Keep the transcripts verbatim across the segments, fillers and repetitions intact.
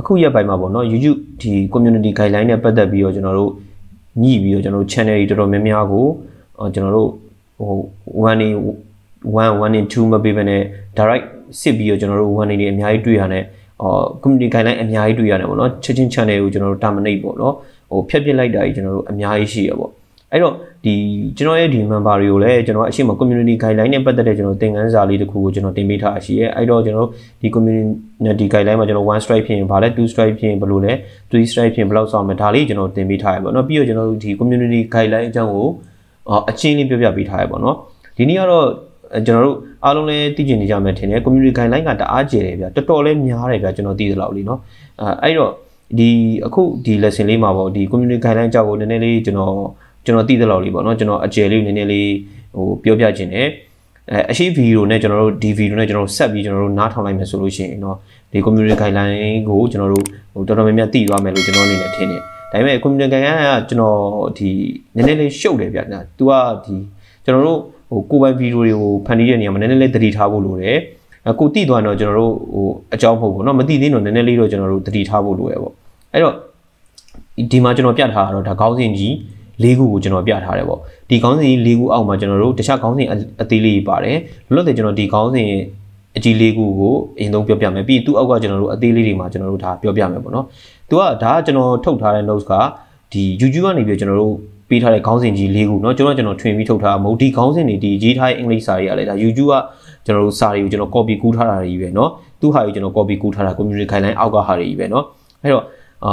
အခုရက်ပိုင်းမှာပေါ့နော် YouTube ဒီ community guideline နဲ့ပတ်သက်ပြီးတော့ကျွန်တော်တို့ညှိပြီးတော့ကျွန်တော်တို့ channel တွေတော်တော်များများကိုကျွန်တော်တို့ဟိုone day one one and two မပေးဘဲနဲ့ direct စစ်ပြီးတော့ကျွန်တော်တို့ one day တွေအများကြီးတွေ့ရတယ်အော် community guideline အများကြီးတွေ့ရတယ်ပေါ့နော်ချက်ချင်း channel ကိုကျွန်တော်တို့ terminate ပေါ့နော်ဟိုဖြတ်ပစ်လိုက်တာကြီးကျွန်တော်တို့အများကြီးရှိရပေါ့အဲ့တော့ဒီကျွန်တော်ရဲ့ဒီ member တွေကိုလည်းကျွန်တော်အရှိမ community guideline နဲ့ပတ်သက်တဲ့ကျွန်တော်သင်ခန်းစာလေးတစ်ခုကိုကျွန်တော်တင်ပေးထားရှိရဲအဲ့တော့ကျွန်တော်ဒီ community guideline မှာကျွန်တော် one strike ဖြစ်ရင်ဗာလဲ two strike ဖြစ်ရင်ဘယ်လိုလဲ three strike ဖြစ်ရင်ဘယ်လောက်ဆောင်မလဲဒါလေးကျွန်တော်တင်ပေးထားရပေါ့နော်ပြီးတော့ကျွန်တော်ဒီ community guideline အကြောင်းကိုအချင်းလေးပြောပြပေးထားရပေါ့နော်ဒီနေ့ကတော့ကျွန်တော်တို့အားလုံးလည်းသိကျင်နေကြမယ်ထင်တယ် community guideline ကတအားကျယ်တယ်ဗျတော်တော်လေးများတယ်ဗျကျွန်တော်သိသလောက်လေးနော်အဲအဲ့တော့ဒီအခုဒီ lesson လေးမှာပေါ့ဒီ community guideline အကြောင်းကိုနည်းနည်းလေးကျွန်တော်ကျွန်တော်သိသလောက်လေးပေါ့နော်ကျွန်တော်အကျယ်လေးနည်းနည်းလေးဟိုပြောပြခြင်းတယ်အဲအရှိဗီဒီယိုနဲ့ကျွန်တော်တို့ဒီဗီဒီယိုနဲ့ကျွန်တော်ဆက်ပြီးကျွန်တော်တို့နားထောင်လိုက်မယ်ဆိုလို့ရှိရင်เนาะဒီ community guideline ကိုကျွန်တော်တို့ဟိုတော်တော်များများသိသွားမယ်လို့ကျွန်တော်အနေနဲ့ထင်တယ်ဒါပေမဲ့ community guideline ကကျွန်တော်ဒီနည်းနည်းလေးရှုပ်တယ်ဗျာ။ तू ကဒီကျွန်တော်တို့ဟိုကိုယ်ပိုင်ဗီဒီယိုတွေကိုဖန်တီးတဲ့နေရာမှာနည်းနည်းလေးသတိထားဖို့လိုတယ်။ကိုသိသွားတော့ကျွန်တော်တို့ဟိုအကြောင်းမဟုတ်ဘူးเนาะမသိသေးတော့နည်းနည်းလေးတော့ကျွန်တော်တို့သတိထားဖို့လိုရပေါ့။အဲ့တော့ဒီမှာကျွန်တော်ပြထားတာတော့ဒါခေါင်းစဉ်ကြီး၄ခုကိုကျွန်တော်ပြထားတယ်ပေါ့။ဒီခေါင်းစဉ်ကြီး၄ခုအောက်မှာကျွန်တော်တို့တခြားခေါင်းစဉ်အသေးလေးပါတယ်။လို့လို့ကျွန်တော်ဒီခေါင်းစဉ်အကြီးလေးခုကိုအရင်ဆုံးပြောပြမယ်ပြီးသူ့အောက်ကကျွန်တော်တို့အသေးလေးတွေမှာကျွန်တော်တို့ဒါပြောပြမယ်ပေါ့နော်။သူကဒါကကျွန်တော်ထုတ်ထားတဲ့ notes ကဒီ YouTube ကနေပြီးကျွန်တော်တို့ပေးထားတဲ့ခေါင်းစဉ်ကြီး၄ခုเนาะကျွန်တော်ကျွန်တော်ထွင်ပြီးထုတ်ထားမဟုတ်ဒီခေါင်းစဉ်တွေဒီရေးထားတဲ့အင်္ဂလိပ်စာတွေကလည်းဒါ YouTube ကကျွန်တော်တို့စာတွေကိုကျွန်တော် copy ကူးထားတာတွေကြီးပဲเนาะသူ့ဟာကိုကျွန်တော် copy ကူးထားတာ community guideline အောက်ကဟာတွေကြီးပဲเนาะအဲ့တော့အာ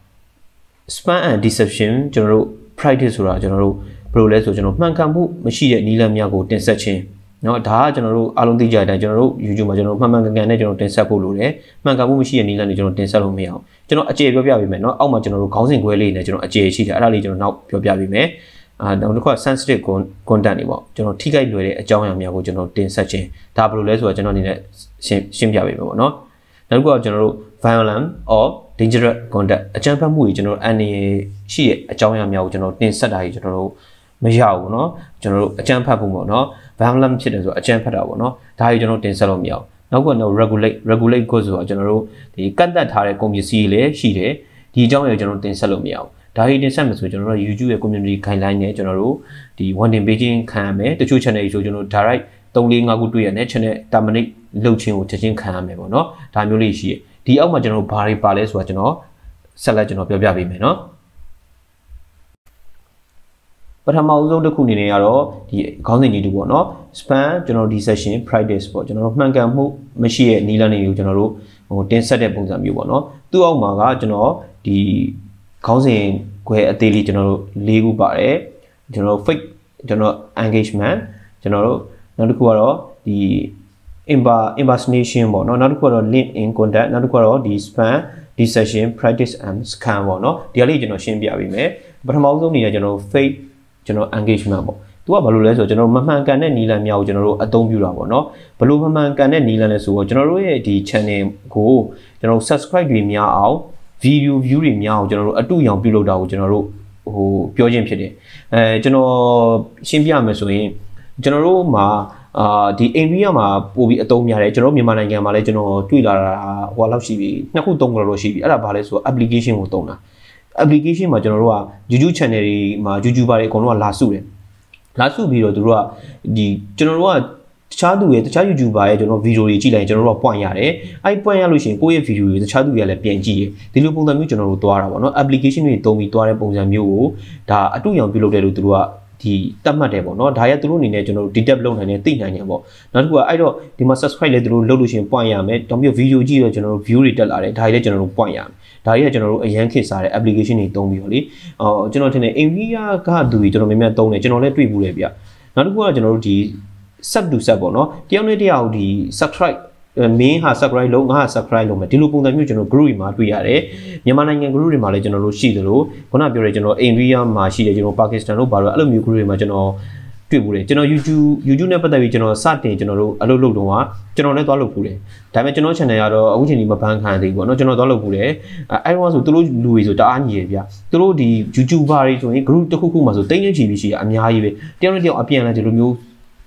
spam and deception ကျွန်တော်တို့ practice ဆိုတာကျွန်တော်တို့ဘယ်လိုလဲဆိုကျွန်တော်မှန်ကန်မှုမရှိတဲ့နည်းလမ်းများကိုတင်ဆက်ခြင်းเนาะဒါကကျွန်တော်တို့အားလုံးသိကြတဲ့အတိုင်းကျွန်တော်တို့ YouTube မှာကျွန်တော်မှန်မှန်ကန်ကန်နဲ့ကျွန်တော်တင်ဆက်ဖို့လိုတယ်မှန်ကန်မှုမရှိတဲ့နည်းလမ်းတွေကျွန်တော်တင်ဆက်လို့မရအောင်ကျွန်တော်အကျေပြောပြပေးမယ်เนาะအောက်မှာကျွန်တော်တို့ခေါင်းစဉ်ခွဲလေးနဲ့ကျွန်တော်အကျေရှိတယ်အဲ့ဒါလေးကျွန်တော်နောက်ပြောပြပေးမယ်အာနောက်တစ်ခါ sensitive content တွေပေါ့ကျွန်တော်ထိခိုက်လွယ်တဲ့အကြောင်းအရာများကိုကျွန်တော်တင်ဆက်ခြင်းဒါဘယ်လိုလဲဆိုတော့ကျွန်တော်အနေနဲ့ရှင်းရှင်းပြပေးမယ်ပေါ့เนาะနောက်တစ်ခါကျွန်တော်တို့ violent or dangerous content အကြမ်းဖက်မှုတွေကျွန်တော်အန်နေရှိတဲ့အကြောင်းအရာများကိုကျွန်တော်တင်ဆက်တာကြီးကျွန်တော်တို့မရဘူးเนาะကျွန်တော်တို့အကြမ်းဖက်ဖို့ပေါ့เนาะ violent ဖြစ်တယ်ဆိုတော့အကြမ်းဖက်တာပေါ့เนาะဒါကြီးကျွန်တော်တင်ဆက်လို့မရအောင်နောက်ကတော့ regulate regulate ကိုဆိုတော့ကျွန်တော်တို့ဒီကန့်သက်ထားတဲ့ကုန်ပစ္စည်းတွေလည်းရှိတယ်ဒီအကြောင်းအရာကျွန်တော်တင်ဆက်လို့မရအောင်ဒါကြီးတင်ဆက်မယ်ဆိုကျွန်တော်တို့ YouTube ရဲ့ community guideline နဲ့ကျွန်တော်တို့ဒီ one day page ခံရမယ်တချို့ channel တွေဆိုကျွန်တော် direct ၃၄၅ခုတွေ့ရတယ် channel terminate လုပ်ခြင်းကိုချက်ချင်းခံရမယ်ပေါ့เนาะဒါမျိုးလေးရှိတယ်ဒီအောက်မှာကျွန်တော်တို့ဘာတွေပါလဲဆိုတာကျွန်တော်ဆက်လက်ကျွန်တော်ပြောပြပေးမယ်เนาะပထမအဆုံးတစ်ခုအနေနဲ့ကတော့ဒီခေါင်းစဉ်ကြီးတူပေါ့နော် spam ကျွန်တော်ဒီ session practice ပေါ့ကျွန်တော်တို့မှန်ကန်မှုမရှိတဲ့နည်းလမ်းတွေကိုကျွန်တော်တို့ဟိုတင်ဆက်တဲ့ပုံစံမျိုးပေါ့နော်သူ့အောက်မှာကကျွန်တော်ဒီခေါင်းစဉ်ခွဲအသေးလေးကျွန်တော်တို့၄ခုပါတယ်ကျွန်တော် fake ကျွန်တော် engagement ကျွန်တော်တို့နောက်တစ်ခုကတော့ဒီ impersonation ပေါ့နော်နောက်တစ်ခုကတော့ link in contact နောက်တစ်ခုကတော့ဒီ spamဒီ session practice and scam ပေါ့နော်ဒီအလေးကျွန်တော်ရှင်းပြပေးမယ်ပထမဆုံးအနေနဲ့ကျွန်တော် fake ကျွန်တော် engagement ပေါ့သူကဘာလို့လဲဆိုတော့ကျွန်တော်မမှန်ကန်တဲ့နီလန်များကိုကျွန်တော်တို့အသုံးပြုတာပေါ့နော်ဘလို့မမှန်ကန်တဲ့နီလန်လဲဆိုတော့ကျွန်တော်တို့ရဲ့ဒီ channel ကိုကျွန်တော် subscribe တွေများအောင် video view တွေများအောင်ကျွန်တော်တို့အတူရောင်ပြုလုပ်တာကိုကျွန်တော်တို့ဟိုပြောခြင်းဖြစ်တယ်အဲကျွန်တော်ရှင်းပြမယ်ဆိုရင်ကျွန်တော်တို့မှာအာဒီ area မှာပို့ပြီးအသုံးများတယ်ကျွန်တော်မြန်မာနိုင်ငံမှာလည်းကျွန်တော်တွေ့လာတာဟိုလောက်ရှိပြီနှစ်ခုသုံးခုလောက်ရှိပြီအဲ့ဒါဘာလဲဆိုတော့ application ကိုသုံးတာ application မှာကျွန်တော်တို့က YouTube channel တွေမှာ YouTuber တွေအကုန်လုံးကလာစုတယ်လာစုပြီးတော့သူတို့ကဒီကျွန်တော်တို့ကတခြားသူရဲ့တခြား YouTuber ရဲ့ကျွန်တော်ဗီဒီယိုတွေကြည့်လိုက်ရင်ကျွန်တော်တို့က point ရတယ်အဲ့ point ရလို့ရှိရင်ကိုယ့်ရဲ့ဗီဒီယိုတွေတခြားသူတွေကလည်းပြန်ကြည့်ရဒီလိုပုံစံမျိုးကျွန်တော်တို့သွားတာပေါ့နော် application တွေသုံးပြီးသွားတဲ့ပုံစံမျိုးကိုဒါအတူရောင်ပြုလုပ်တယ်လို့သူတို့ကဒီတတ်မှတ်တယ်ပေါ့နော်ဒါရသူတို့အနေနဲ့ကျွန်တော်တို့ detect လုပ်နိုင်တယ်သိနိုင်တယ်ပေါ့နောက်တစ်ခုကအဲ့တော့ဒီမှာ subscribe လည်းသူတို့လုပ်လို့ရှိရင် point ရမယ်တောင်ပြီး video ကြည့်တော့ကျွန်တော်တို့ view တွေတက်လာတယ်ဒါကြီးလည်းကျွန်တော်တို့ point ရမယ်ဒါကြီးကကျွန်တော်တို့အရန်ခေတ်စားတဲ့ application တွေသုံးပြီးတော့လေအော်ကျွန်တော်ထင်တယ် Nvidia ကသူကြီးကျွန်တော်များများသုံးတယ်ကျွန်တော်လည်းတွေ့ဘူးလေဗျနောက်တစ်ခုကကျွန်တော်တို့ဒီ sub to sub ပေါ့နော်တယောက်နဲ့တယောက်ဒီ subscribe main ဟာ subscribe လုပ်ငါ subscribe လုပ်မယ်ဒီလိုပုံစံမျိုးကျွန်တော် group တွေမှာတွေ့ရတယ်မြန်မာနိုင်ငံ group တွေမှာလည်းကျွန်တော်တို့ရှိသလိုခုနပြောတဲ့ကျွန်တော် India မှာရှိတယ်ကျွန်တော် Pakistan တို့ဘာလို့အဲ့လိုမျိုး group တွေမှာကျွန်တော်တွေ့ဘူးတယ်ကျွန်တော် YouTube YouTube နဲ့ပတ်သက်ပြီးကျွန်တော်စတင်ကျွန်တော်တို့အလုပ်လုပ်တော့ကကျွန်တော်လည်းသွားလုပ်ဘူးတယ်ဒါပေမဲ့ကျွန်တော် channel ကတော့အခုချိန်ဒီမဘန်းခံသေးဘူးပေါ့နော်ကျွန်တော်သွားလုပ်ဘူးတယ်အဲ့တော့ဆိုသူတို့လူတွေဆိုတအားညီရဗျသူတို့ဒီ YouTuber တွေဆိုရင် group တစ်ခုခုမှာဆိုတိတ်နေချီပြီးရှိရအများကြီးပဲတယောက်နဲ့တယောက်အပြန်လဲဒီလိုမျိုး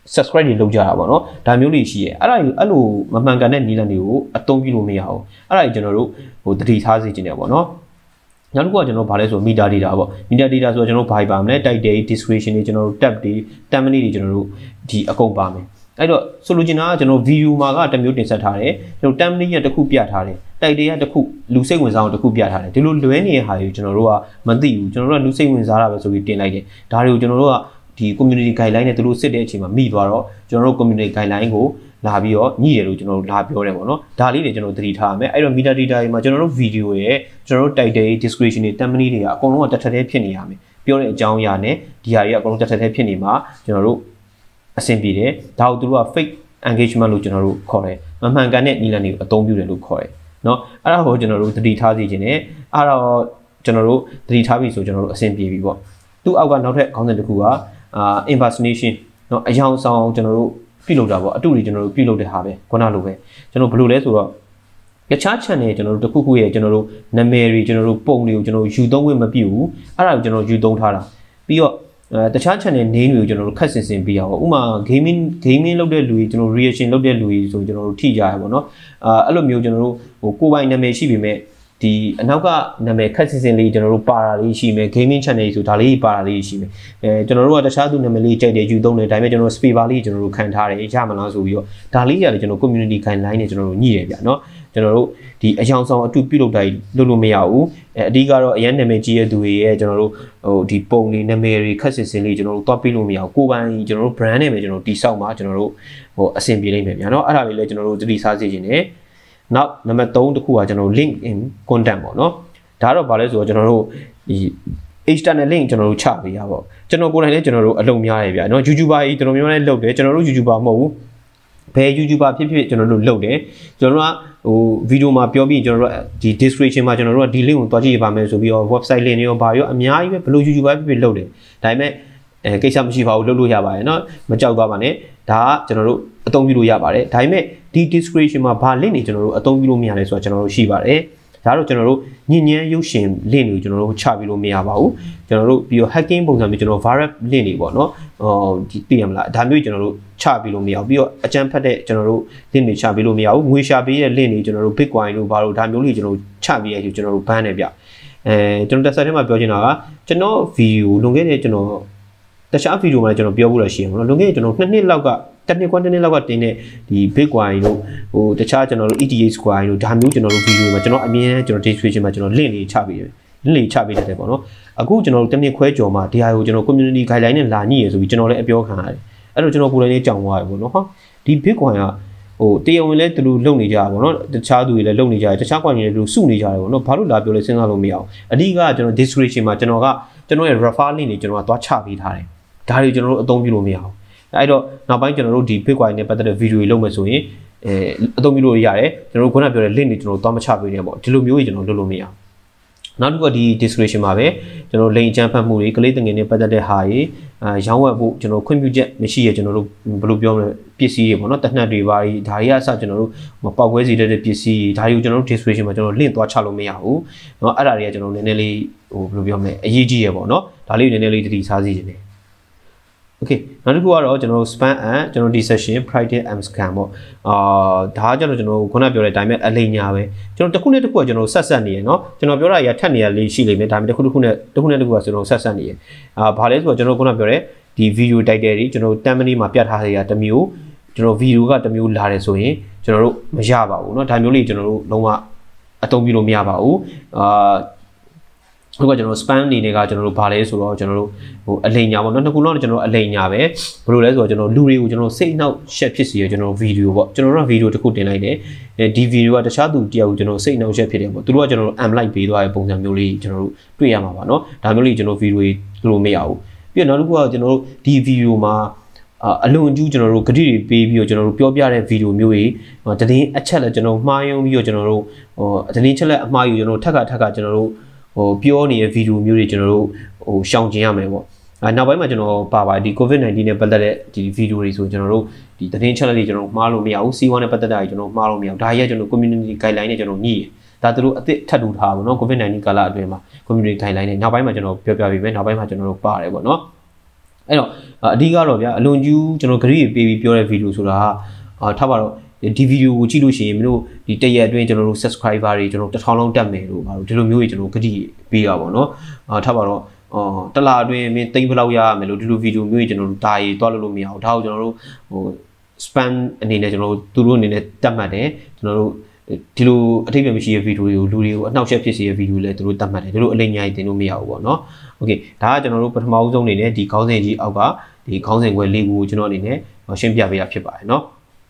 subscribe တွေလုပ်ကြတာပေါ့နော်ဒါမျိုးတွေရှိရဲအဲ့ဒါအဲ့လိုမမှန်ကန်တဲ့နီလန်တွေကိုအသုံးပြုလို့မရဘူးအဲ့ဒါကျွန်တော်တို့ဟိုတတိထားစေချင်တယ်ပေါ့နော်နောက်တစ်ခုကကျွန်တော်ဗာလဲဆို meter data ပေါ့ meter data ဆိုတော့ကျွန်တော်ဘာပါမလဲ title description တွေကျွန်တော်တို့ tab တွေ thumbnail တွေကျွန်တော်တို့ဒီအကုန်ပါမယ်အဲ့တော့ဆိုလိုချင်တာကကျွန်တော် video မှာကတစ်မျိုးတင်ဆက်ထားတယ်ကျွန်တော် thumbnail ရတစ်ခုပြထားတယ် title ရတစ်ခုလူစိတ်ဝင်စားအောင်တစ်ခုပြထားတယ်ဒီလိုလွဲနေတဲ့ဟာတွေကိုကျွန်တော်တို့ကမသိဘူးကျွန်တော်တို့ကလူစိတ်ဝင်စားတာပဲဆိုပြီးတင်လိုက်တယ်ဒါတွေကိုကျွန်တော်တို့ကဒီ community guideline နဲ့သူတို့စစ်တဲ့အချိန်မှာမိသွားတော့ကျွန်တော်တို့ community guideline ကိုလာပြီးတော့ညှိတယ်လို့ကျွန်တော်တို့လာပြောတယ်ပေါ့နော်ဒါလေးတွေကျွန်တော်သတိထားရမယ်အဲ့တော့ meter data တွေမှာကျွန်တော်တို့ video ရဲ့ကျွန်တော်တို့ title description တွေ thumbnail တွေကအကုန်လုံးကတထက်တည်းဖြစ်နေရမယ်ပြောတဲ့အကြောင်းအရာနဲ့ဒီဟာတွေကအကုန်လုံးတထက်တည်းဖြစ်နေမှာကျွန်တော်တို့အဆင်ပြေတယ်ဒါကိုသူတို့က fake engagement လို့ကျွန်တော်တို့ခေါ်တယ်မမှန်ကန်တဲ့နီလန်တွေကိုအသုံးပြုတယ်လို့ခေါ်တယ်เนาะအဲ့ဒါကိုကျွန်တော်တို့သတိထားစီခြင်းနဲ့အဲ့တော့ကျွန်တော်တို့သတိထားပြီဆိုကျွန်တော်တို့အဆင်ပြေပြီပေါ့သူ့အောက်ကနောက်ထပ်ခေါင်းစဉ်တစ်ခုကအာ impersonation เนาะအယောင်ဆောင်ကျွန်တော်တို့ပြုလုပ်တာပေါ့အတူတူကျွန်တော်တို့ပြုလုပ်တဲ့ဟာပဲခုနလိုပဲကျွန်တော်ဘယ်လိုလဲဆိုတော့တခြား channel ကျွန်တော်တို့တစ်ခုခုရဲ့ကျွန်တော်တို့နာမည်တွေကျွန်တော်တို့ပုံတွေကိုကျွန်တော်တို့ယူသုံးခွင့်မပြုဘူးအဲ့ဒါကိုကျွန်တော်ယူသုံးထားတာပြီးတော့အဲတခြား channel name တွေကိုကျွန်တော်တို့ခက်ဆင်ဆင်ပေးရအောင်ဥပမာ gaming gaming လုပ်တဲ့လူတွေကျွန်တော် reaction လုပ်တဲ့လူတွေဆိုကျွန်တော်တို့ထိကြရပါတော့အာအဲ့လိုမျိုးကျွန်တော်တို့ဟိုကိုယ်ပိုင်နာမည်ရှိပေမဲ့ဒီအနောက်ကနာမည်ခက်ဆင်ဆင်လေးကျွန်တော်တို့ပါတာလေးရှိမယ် gaming channel ဆိုဒါလေးပါတာလေးရှိမယ်အဲကျွန်တော်တို့ကတခြားသူနာမည်လေးကြိုက်တယ်ယူသုံးတယ်ဒါပေမဲ့ကျွန်တော် space bar လေးကျွန်တော်တို့ခံထားတယ်ရမလားဆိုပြီးတော့ဒါလေးရတယ်ကျွန်တော် community guideline နဲ့ကျွန်တော်တို့ညှိတယ်ဗျာเนาะကျွန်တော်တို့ဒီအယောင်ဆောင်အတူပြုလုပ်တိုင်းလုပ်လို့မရဘူးအဲအဓိကတော့အရန်နာမည်ကြီးရဲ့သူတွေရဲ့ကျွန်တော်တို့ဟိုဒီပုံလေးနာမည်တွေခက်ဆင်ဆင်လေးကျွန်တော်တို့တွားပေးလို့မရဘူးကိုယ်ပိုင်ကျွန်တော်တို့ brand နဲ့ပဲကျွန်တော်တို့တိစောက်မှာကျွန်တော်တို့ဟိုအဆင်ပြေနိုင်မယ်ဗျာเนาะအဲ့ဒါလေးလည်းကျွန်တော်တို့သတိစားစေချင်တယ်နောက်နံပါတ်သုံးတစ်ခုကကျွန်တော်တို့ link in content ပေါ့เนาะဒါတော့ဗာလဲဆိုတော့ကျွန်တော်တို့ဒီ external link ကျွန်တော်တို့ချပေးရပါဘောကျွန်တော်ကိုယ်တိုင်လည်းကျွန်တော်တို့အလုံများရဗျာเนาะ YouTuber ကြီးကျွန်တော်မျိုးလည်းလုပ်တယ်ကျွန်တော်တို့ YouTuber မဟုတ်ဘူးဘယ် YouTuber ဖြစ်ဖြစ်ကျွန်တော်တို့လုပ်တယ်ကျွန်တော်တို့ကဟိုဗီဒီယိုမှာပြောပြီးကျွန်တော်တို့ဒီ description မှာကျွန်တော်တို့ကဒီ link ကိုတွားကြည့်ရပါမယ်ဆိုပြီးတော့ website link တွေရောဘာရောအများကြီးပဲဘယ်လို YouTuber ဖြစ်ဖြစ်လုပ်တယ်ဒါပေမဲ့အဲကိစ္စမရှိပါဘူးလုပ်လို့ရပါတယ်เนาะမကြောက်သွားပါနဲ့ဒါကကျွန်တော်တို့အသုံးပြုလို့ရပါတယ်ဒါပေမဲ့ဒီ description မှာဘာ link တွေကျွန်တော်တို့အသုံးပြုလို့မရလဲဆိုတော့ကျွန်တော်တို့ရှိပါတယ်ဒါတော့ကျွန်တော်တို့ညဉ့်ညမ်းရုပ်ရှင် link တွေကိုကျွန်တော်တို့ချပြီးလို့မရပါဘူးကျွန်တော်တို့ပြီးတော့ hacking ပုံစံမျိုးကျွန်တော် viral link တွေပေါ့เนาะဟိုဒီသိရမလားဒါမျိုးကျွန်တော်တို့ချပြီးလို့မရဘူးပြီးတော့အကြမ်းဖက်တဲ့ကျွန်တော်တို့ link တွေချပြီးလို့မရဘူးငွေရှာပေးတဲ့ link တွေကျွန်တော်တို့ bitcoin တို့ဘာလို့ဒါမျိုးလေးကျွန်တော်တို့ချပြီးရယူကျွန်တော်တို့ ban နေဗျအဲကျွန်တော်တက်ဆက်ထဲမှာပြောချင်တာကကျွန်တော် video လွန်ခဲ့တဲ့ကျွန်တော်တခြား video မှာကျွန်တော်ပြောဖို့ရရှိတယ်ပေါ့နော်လွန်ခဲ့တဲ့ကျွန်တော်နှစ်နှစ်လောက်ကတစ်နှစ်ကွန်းတစ်နှစ်လောက်ကတင်တဲ့ဒီ bitcoin တို့ဟိုတခြားကျွန်တော်တို့ E T H coin တို့ဒါမျိုးကျွန်တော်တို့ video မှာကျွန်တော်အမြင်ကျွန်တော် description မှာကျွန်တော် link လေးချပေးတယ် link လေးချပေးတယ်ပေါ့နော်အခုကျွန်တော်တို့တစ်နှစ်ခွဲကျော်မှာဒီဟာကိုကျွန်တော် community guideline နဲ့လာညှိရဆိုပြီးကျွန်တော်လည်းအပြောခံရတယ်အဲ့တော့ကျွန်တော်ကိုယ်တိုင်လေးကြောင်သွားတယ်ပေါ့နော်ဟာဒီ bitcoin ကဟိုတရားဝင်လဲသူတို့လုံနေကြတာပေါ့နော်တခြားသူတွေလည်းလုံနေကြတယ်တခြား coin တွေလည်းသူတို့စုနေကြတယ်ပေါ့နော်ဘာလို့လာပြောလဲစဉ်းစားလို့မရအောင်အဓိကကျွန်တော် description မှာကျွန်တော်ကကျွန်တော်ရဲ့ refer link တွေကျွန်တော်ကသွားချပေးထားတယ်ဒါတွေကျွန်တော်တို့အသုံးပြုလို့မရအောင်အဲ့တော့နောက်ပိုင်းကျွန်တော်တို့ဒီ bitcoin နဲ့ပတ်သက်တဲ့ video တွေလုပ်မယ်ဆိုရင်အဲအသုံးပြုလို့ရတယ်ကျွန်တော်တို့ခုနပြောတဲ့ link တွေကျွန်တော်တို့သွားမချပေးနေပေါ့ဒီလိုမျိုးကြီးကျွန်တော်လုပ်လို့မရအောင်နောက်တစ်ခုကဒီ description မှာပဲကျွန်တော်လိန်အကြမ်းဖက်မှုတွေကလေးတငယ်နဲ့ပတ်သက်တဲ့ဟာတွေအာရောင်းဝယ်ဖို့ကျွန်တော်ခွင့်ပြုချက်မရှိရကျွန်တော်တို့ဘယ်လိုပြောမလဲပစ္စည်းတွေပေါ့နော်တနက်တွေပါဒါတွေကအစကျွန်တော်တို့မပေါက်ကွဲစေတဲ့ပစ္စည်းဒါတွေကိုကျွန်တော်တို့ description မှာကျွန်တော် link သွားချလို့မရဘူးเนาะအဲ့ဒါတွေကကျွန်တော်နည်းနည်းလေးဟိုဘယ်လိုပြောမလဲအရေးကြီးရပေါ့နော်ဒါလေးနည်းနည်းလေးတတိစားစီနေတယ်Okay နောက်တစ်ခုကတော့ကျွန်တော်တို့ spam and ကျွန်တော်ဒီ session Friday am scam ပေါ့အာဒါကကျွန်တော်ကျွန်တော်ခုနပြောတဲ့အတိုင်းပဲအလိညာပဲကျွန်တော်တစ်ခုနဲ့တစ်ခုကကျွန်တော်ဆက်ဆက်နေရယ်เนาะကျွန်တော်ပြောတာကြီးထက်နေရလေးရှိလိမ့်မယ်ဒါပေမဲ့တစ်ခုတစ်ခုနဲ့တစ်ခုနဲ့တစ်ခုကကျွန်တော်ဆက်ဆက်နေရယ်အာဘာလဲဆိုတော့ကျွန်တော်ခုနပြောတဲ့ဒီ video title တွေကျွန်တော် thumbnail မှာပြတ်ထားတဲ့ဟာတစ်မျိုးကျွန်တော် video ကတစ်မျိုးလာတယ်ဆိုရင်ကျွန်တော်တို့မရပါဘူးเนาะဒါမျိုးလေးကျွန်တော်တို့လုံးဝအသုံးပြုလို့မရပါဘူးအာအခုကကျွန်တော် spam အနေနဲ့ကကျွန်တော်တို့ဗာလဲဆိုတော့ကျွန်တော်တို့ဟိုအလိညာပေါ့နော်နှစ်ခုလုံးကျွန်တော်အလိညာပဲဘယ်လိုလဲဆိုတော့ကျွန်တော်လူတွေကိုကျွန်တော်စိတ်နှောက်ရှက်ဖြစ်စီရကျွန်တော်ဗီဒီယိုပေါ့ကျွန်တော်တို့ကဗီဒီယိုတစ်ခုတင်လိုက်တယ်ဒီဗီဒီယိုကတခြားသူတယောက်ကိုကျွန်တော်စိတ်နှောက်ရှက်ဖြစ်တယ်ပေါ့သူတို့ကကျွန်တော်တို့ am like ပေးသွားတဲ့ပုံစံမျိုးလေးကျွန်တော်တို့တွေ့ရမှာပါနော်ဒါမျိုးလေးကျွန်တော်ဗီဒီယိုတွေလို့မရဘူးပြီးတော့နောက်တစ်ခုကကျွန်တော်တို့ဒီဗီဒီယိုမှာအလွန်အကျူးကျွန်တော်တို့ဂတိတွေပေးပြီးတော့ကျွန်တော်တို့ပြောပြတဲ့ဗီဒီယိုမျိုးတွေတည်င်းအချက်လက်ကျွန်တော်မှားယွင်းပြီးတော့ကျွန်တော်တို့ဟိုတည်င်းချက်လက်အမှားယူကျွန်တော်ထက်ကထက်ကကျွန်တော်တို့ဟိုပြောနေတဲ့ဗီဒီယိုမျိုးတွေကျွန်တော်တို့ဟိုရှောင်ကျင်ရမယ်ပေါ့အဲနောက်ပိုင်းမှာကျွန်တော်ပါပါဒီ COVID nineteen နဲ့ပတ်သက်တဲ့ဒီဗီဒီယိုတွေဆိုကျွန်တော်တို့ဒီသတင်းချက်လက်တွေကျွန်တော်မှားလို့မရဘူးစီးပွားနဲ့ပတ်သက်တာတွေကျွန်တော်မှားလို့မရဘူးဒါကြီးကကျွန်တော် community guideline နဲ့ကျွန်တော်ညှိတယ်ဒါသူတို့အစ်စ်ထပ်ထူထားပါတော့ COVID nineteen ကာလအတွင်းမှာ community guideline နဲ့နောက်ပိုင်းမှာကျွန်တော်ပြောပြပေးမယ်နောက်ပိုင်းမှာကျွန်တော်တို့ပါတယ်ပေါ့နော်အဲ့တော့အဓိကတော့ဗျာအလွန်ကျူးကျွန်တော်ဂရိပေးပြီးပြောတဲ့ဗီဒီယိုဆိုတာဟာထားပါတော့ဒီဗီဒီယိုကိုကြည့်လို့ရှိရင်မင်းတို့ဒီတရက်အတွင်းကျွန်တော်တို့ subscriber တွေကျွန်တော်တစ်ထောင်လုံးတက်မယ်လို့ပါတော့ဒီလိုမျိုးကြီးကျွန်တော်ဂရိပေးတာပေါ့နော်အာထားပါတော့အော်တလားအတွင်းမင်းသိန်းဘယ်လောက်ရရမယ်လို့ဒီလိုဗီဒီယိုမျိုးကြီးကျွန်တော်တို့ဒါရီတွားလို့လို့မရဘူးဒါကိုကျွန်တော်တို့ဟို spam အနေနဲ့ကျွန်တော်တို့သူတို့အနေနဲ့တတ်မှတ်တယ်ကျွန်တော်တို့ဒီလိုအထိပ္ပယ်မရှိတဲ့ဗီဒီယိုတွေကိုလူတွေကိုအနှောက်အယှက်ဖြစ်စေတဲ့ဗီဒီယိုလည်းသူတို့တတ်မှတ်တယ်ဒီလိုအလိမ်အညာတင်လို့မရဘူးပေါ့နော်โอเคဒါကကျွန်တော်တို့ပထမဆုံးအနေနဲ့ဒီခေါင်းစဉ်ကြီးအောက်ကဒီခေါင်းစဉ်ခွဲလေးခုကိုကျွန်တော်အနေနဲ့ရှင်းပြပေးရဖြစ်ပါတယ်เนาะ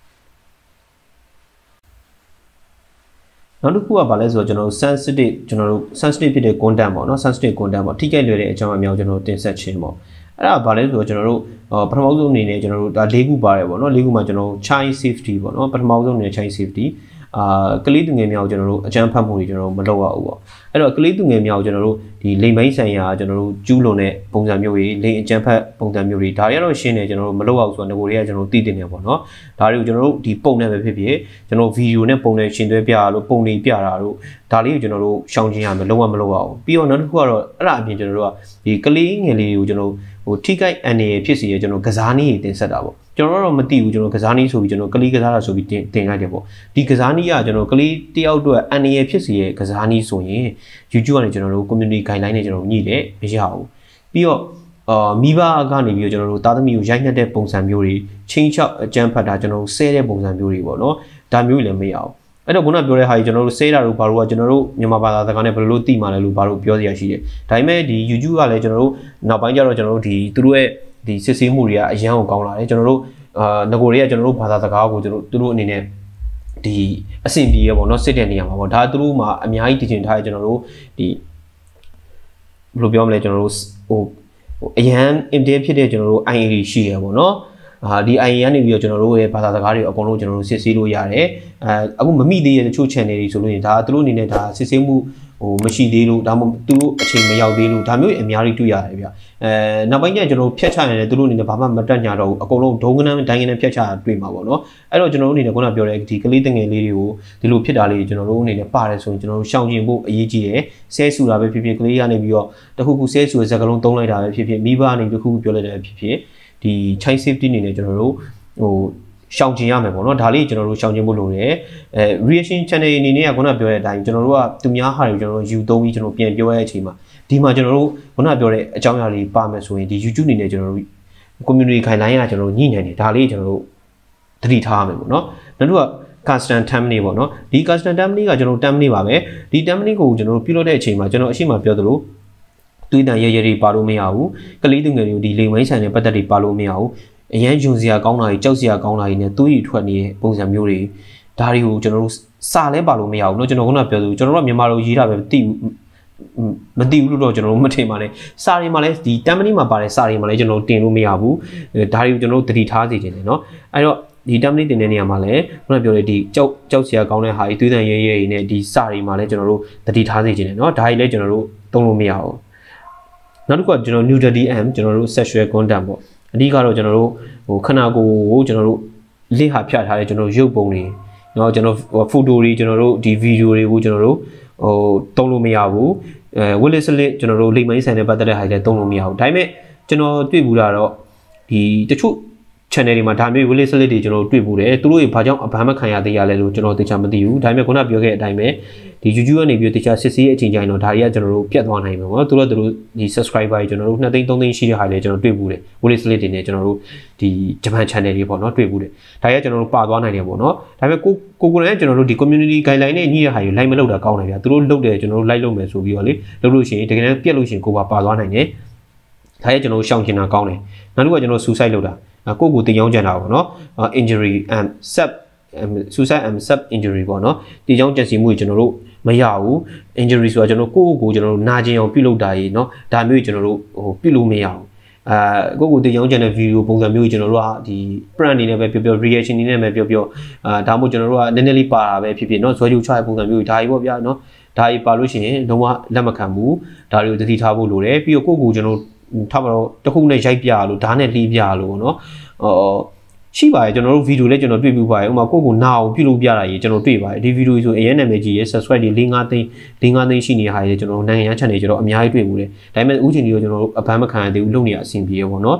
နောက်တစ်ခုကဘာလဲဆိုတော့ကျွန်တော်တို့ sensitive ကျွန်တော်တို့ sensitive ဖြစ်တဲ့ content ပေါ့เนาะ sensitive content ပေါ့ထိခိုက်လွယ်တဲ့အကြောင်းအများကျွန်တော်တို့တင်ဆက်ခြင်းပေါ့အဲ့ဒါဘာလဲဆိုတော့ကျွန်တော်တို့ပထမဆုံးအနေနဲ့ကျွန်တော်တို့ဒါ၄ခုပါတယ်ပေါ့เนาะ၄ခုမှာကျွန်တော်တို့ child safety ပေါ့เนาะပထမဆုံးအနေနဲ့ child safetyအာကလေးသူငယ်များကိုကျွန်တော်တို့အကြမ်းဖက်မှုတွေကျွန်တော်တို့မလုပ်ရဘူးပေါ့အဲ့တော့ကလေးသူငယ်များကိုကျွန်တော်တို့ဒီလိမ်မိုင်းဆိုင်ရာကျွန်တော်တို့ကျူးလွန်တဲ့ပုံစံမျိုးတွေလိမ်အကြမ်းဖက်ပုံစံမျိုးတွေဒါတွေကတော့ရှင်းတယ်ကျွန်တော်တို့မလုပ်ရဘူးဆိုတော့ငကိုတွေကကျွန်တော်တို့သိတင်နေပေါ့နော်ဒါတွေကိုကျွန်တော်တို့ဒီပုံနဲ့ပဲဖြစ်ဖြစ်ကျွန်တော်ဗီဒီယိုနဲ့ပုံနဲ့ရှင်သွဲပြရလို့ပုံတွေပြတာတို့ဒါလေးကိုကျွန်တော်တို့ရှောင်ကျဉ်ရမယ်လုံးဝမလုပ်ရအောင်ပြီးတော့နောက်တစ်ခုကတော့အဲ့ဒါအပြင်ကျွန်တော်တို့ကဒီကလေးငယ်လေးတွေကိုကျွန်တော်ဟိုထိခိုက်အန်နေဖြစ်စီရကျွန်တော်ကစားနည်းတွေတင်ဆက်တာပေါ့ကျွန်တော်တော့မသိဘူးကျွန်တော်ကစားနည်းဆိုပြီးကျွန်တော်ကလေးကစားတာဆိုပြီးတင်တင်လိုက်တယ်ပေါ့ဒီကစားနည်းကကျွန်တော်ကလေးတယောက်အတွက်အန်နေဖြစ်စီရကစားနည်းဆိုရင် YouTube ကနေကျွန်တော်တို့ community guideline နဲ့ကျွန်တော်ညှိတယ်မရဘူးပြီးတော့အာမိဘကနေပြီးတော့ကျွန်တော်တို့သားသမီးကိုရိုက်နှက်တဲ့ပုံစံမျိုးတွေချင်းချောက်အကြမ်းဖက်တာကျွန်တော်တို့ဆဲတဲ့ပုံစံမျိုးတွေပေါ့နော်ဒါမျိုးလည်းမရဘူးအဲ့တော့ခုနပြောတဲ့ဟာကြီးကျွန်တော်တို့စေးတာတို့ဘာလို့ကကျွန်တော်တို့မြန်မာဘာသာစကားနဲ့ဘယ်လိုလုပ်သိမှလဲလို့ဘာလို့ပြောစရာရှိတယ်ဒါပေမဲ့ဒီ YouTube ကလည်းကျွန်တော်တို့နောက်ပိုင်းကျတော့ကျွန်တော်တို့ဒီသူတို့ရဲ့ဒီစစ်ဆေးမှုတွေကအရန်ကိုကောင်းလာတယ်ကျွန်တော်တို့အာငကိုတွေကကျွန်တော်တို့ဘာသာစကားကိုကျွန်တော်သူတို့အနေနဲ့ဒီအဆင်ပြေရပေါ့နော်စစ်တဲ့နေရာမှာပေါ့ဒါသူတို့မှာအများကြီးတည်တင်ထားရကျွန်တော်တို့ဒီဘယ်လိုပြောမလဲကျွန်တော်တို့ဟိုအရန် inter ဖြစ်တဲ့ကျွန်တော်တို့ I A ရှိရပေါ့နော်အာဒီ I A ကနေပြီးတော့ကျွန်တော်တို့ရဲ့ဘာသာစကားတွေအကုန်လုံးကျွန်တော်တို့စစ်ဆေးလို့ရတယ်အဲအခုမမိသေးတဲ့တချို့ channel တွေဆိုလို့ရင်ဒါသူတို့အနေနဲ့ဒါစစ်ဆေးမှုဟိုမရှိသေးလို့ဒါမှမဟုတ်သူတို့အချိန်မရောက်သေးလို့ဒါမျိုးအများကြီးတွေ့ရတယ်ဗျအဲနောက်ပိုင်းကျရင်ကျွန်တော်တို့ဖြတ်ချရင်လည်းသူတို့အနေနဲ့ဘာမှမတက်ညာတော့ဘူးအကုန်လုံးဒုံကနန်းတိုင်းကနန်းဖြတ်ချတွေ့မှာပေါ့နော်အဲ့တော့ကျွန်တော်တို့အနေနဲ့ခုနပြောတဲ့ဒီကလေးတငယ်လေးတွေကိုဒီလိုဖြစ်တာလေးကျွန်တော်တို့အနေနဲ့ပါတယ်ဆိုရင်ကျွန်တော်တို့ရှောင်ကျဉ်ဖို့အရေးကြီးတယ်ဆဲဆူတာပဲဖြစ်ဖြစ်ကလေးကနေပြီးတော့တခုခုဆဲဆူတဲ့စကားလုံးသုံးလိုက်တာပဲဖြစ်ဖြစ်မိဘအနေနဲ့တခုခုပြောလိုက်တာပဲဖြစ်ဖြစ်ဒီ child safety အနေနဲ့ကျွန်တော်တို့ဟိုရှောင်ကျဉ်ရမယ်ပေါ့နော်ဒါလေးကျွန်တော်တို့ရှောင်ကျဉ်ဖို့လိုတယ်အဲ reaction channel အနေနဲ့ကခုနပြောတဲ့အတိုင်းကျွန်တော်တို့ကသူများဟာတွေကျွန်တော်တို့ယူသုံးပြီးကျွန်တော်ပြန်ပြောရတဲ့အချိန်မှာဒီမှာကျွန်တော်တို့ခုနပြောတဲ့အကြောင်းအရာလေးပါမယ်ဆိုရင်ဒီ YouTube အနေနဲ့ကျွန်တော်တို့ community guideline ကကျွန်တော်တို့ညှိနှိုင်းတယ်ဒါလေးကျွန်တော်တို့သတိထားရမယ်ပေါ့နော်နောက်တစ်ခုက custom thumbnail ပေါ့နော်ဒီ custom thumbnail ကကျွန်တော် thumbnail ပါပဲဒီ thumbnail ကိုကျွန်တော်တို့ပြုလုပ်တဲ့အချိန်မှာကျွန်တော်အရှိမပြောသလိုတွေးတန်ရရတွေပါလို့မရဘူးကလေးသူငယ်တွေကိုဒီလိမ်ဝိုင်းဆိုင်တဲ့ပတ်သက်တွေပါလို့မရဘူးအရန်ယွန်စရာကောင်းတာကြီးကြောက်စရာကောင်းတာကြီးနဲ့သွေးရထွက်နေတဲ့ပုံစံမျိုးတွေဒါတွေကိုကျွန်တော်တို့စာလဲပါလို့မရဘူးเนาะကျွန်တော်ခုနပြောသူကျွန်တော်တို့မြန်မာလိုရေးတာပဲမသိဘူးမသိဘူးလို့တော့ကျွန်တော်တို့မထင်ပါနဲ့စာတွေမှာလဲဒီတမ်မနီမှာပါတဲ့စာတွေမှာလဲကျွန်တော်တို့တင်လို့မရဘူးဒါတွေကိုကျွန်တော်တို့သတိထားစေချင်တယ်เนาะအဲ့တော့ဒီတမ်မနီတင်တဲ့နေရာမှာလဲခုနပြောတဲ့ဒီကြောက်ကြောက်စရာကောင်းတဲ့ဟာကြီးသွေးတန်ရဲရဲတွေနဲ့ဒီစာတွေမှာလဲကျွန်တော်တို့သတိထားစေချင်တယ်เนาะဒါကြီးလဲကျွန်တော်တို့သုံးလို့မရဘူးနောက်တစ်ခုကကျွန်တော် nudity and ကျွန်တော်တို့ sexual content ပေါ့အဓိကတော့ကျွန်တော်တို့ဟိုခဏကိုကိုကျွန်တော်တို့လိဟာဖြတ်ထားတဲ့ကျွန်တော်ရုပ်ပုံတွေเนาะကျွန်တော်ဖိုတိုတွေကျွန်တော်တို့ဒီဗီဒီယိုတွေကိုကျွန်တော်တို့ဟိုတုံးလို့မရဘူးအဲဝစ်လစ်စလစ်ကျွန်တော်တို့လိမ့်မိုင်းဆိုင်တဲ့ပတ်သက်တဲ့ဟာတွေလည်းတုံးလို့မရဘူးဒါပေမဲ့ကျွန်တော်တွေ့ဘူးတာတော့ဒီတချို့ channel တွေမှာဒါမျိုး release list တွေကျွန်တော်တွေ့ဘူးတယ်သူတို့တွေဘာကြောင့်အဘမ်းမခံရသေးရလဲလို့ကျွန်တော်သိချာမသိဘူးဒါပေမဲ့ခုနပြောခဲ့တဲ့အတိုင်းပဲဒီ YouTube ကနေပြီးတခြားစစ်ဆေးရဲ့အချိန်တိုင်းတော့ဒါတွေကကျွန်တော်တို့ပြတ်သွားနိုင်မှာပေါ့သူတို့တို့ဒီ subscriber တွေကျွန်တော်တို့နှစ်သိန်းသုံးသိန်းရှိတဲ့ဟာတွေကျွန်တော်တွေ့ဘူးတယ် release list တွေနဲ့ကျွန်တော်တို့ဒီ Japan channel တွေပေါ့နော်တွေ့ဘူးတယ်ဒါတွေကကျွန်တော်တို့ပါသွားနိုင်တယ်ပေါ့နော်ဒါပေမဲ့ကိုကိုကိုလည်းကျွန်တော်တို့ဒီ community guideline နဲ့ညှိတဲ့ဟာတွေ like မလုပ်တာကောင်းတယ်ဗျာသူတို့လုပ်တယ်ကျွန်တော်တို့ like လုပ်မယ်ဆိုပြီးတော့လေလုပ်လို့ရှိရင်တကယ်တမ်းပြက်လို့ရှိရင်ကိုပါပါသွားနိုင်တယ်ဒါရဲ့ကျွန်တော်တို့ရှောင်ကျင်တာကောင်းတယ်နောက်တစ်ခုကကျွန်တော် suicide လုပ်တာကိုကိုတင်ကြောင်းကြံတာပေါ့နော် injury and sub suicide and sub injury ပေါ့နော်တင်ကြောင်းကြံစီမှုကျွန်တော်တို့မရဘူး injury ဆိုတာကျွန်တော်ကိုကိုကိုကျွန်တော်တို့နာကျင်အောင်ပြုလုပ်တာကြီးเนาะဒါမျိုးကျွန်တော်တို့ဟိုပြုလို့မရဘူးအာကိုကိုတင်ကြောင်းကြံတဲ့ video ပုံစံမျိုးကျွန်တော်တို့ကဒီ brand အနေနဲ့ပဲပြောပြော reaction အနေနဲ့ပဲပြောပြောအာဒါမှမဟုတ်ကျွန်တော်တို့ကနည်းနည်းလေးပါတာပဲဖြစ်ဖြစ်เนาะဇွဲကြိုးချတဲ့ပုံစံမျိုးဒါကြီးပေါ့ဗျာเนาะဒါကြီးပါလို့ရှိရင်လုံးဝလက်မခံဘူးဒါတွေကိုသတိထားဖို့လိုတယ်ပြီးတော့ကိုကိုကျွန်တော်ထားပါတော့တခုနဲ့ရိုက်ပြလို့ဓာတ်နဲ့လှီးပြလို့ပေါ့နော်အော်ရှိပါတယ်ကျွန်တော်တို့ဗီဒီယိုလည်းကျွန်တော်တွေ့ပြီးပါတယ်ဥပမာကိုကိုနာအောင်ပြုလုပ်ပြတာကြီးကျွန်တော်တွေ့ပါတယ်ဒီဗီဒီယိုဆိုအရင်နာမည်ကြီးရဲ့ subscribe တွေ၄-၅သိန်း၄-၅သိန်းရှိနေတဲ့ဟာတွေကျွန်တော်နိုင်ငံခြား channel ကျွန်တော်အများကြီးတွေ့ဘူးတယ်ဒါပေမဲ့ဥချင်းကြီးကိုကျွန်တော်တို့အဘမ်းမခံရသေးဘူးလုပ်နေရအဆင်ပြေရပေါ့နော်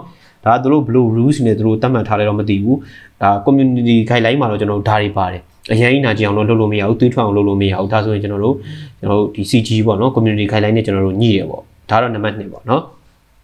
ဒါသူတို့ဘလို့ rules နဲ့သူတို့တတ်မှတ်ထားလဲတော့မသိဘူးဒါ community guideline မှာတော့ကျွန်တော်တို့ဓာတ်တွေပါတယ်အရင်အနာကြအောင်လို့လုပ်လို့မရဘူးတွေးထွက်အောင်လုပ်လို့မရဘူးဒါဆိုရင်ကျွန်တော်တို့ကျွန်တော်တို့ဒီ C G ပေါ့နော် community guideline နဲ့ကျွန်တော်တို့ညှိရပေါ့ဒါတော့နံပါတ်twoပေါ့နော်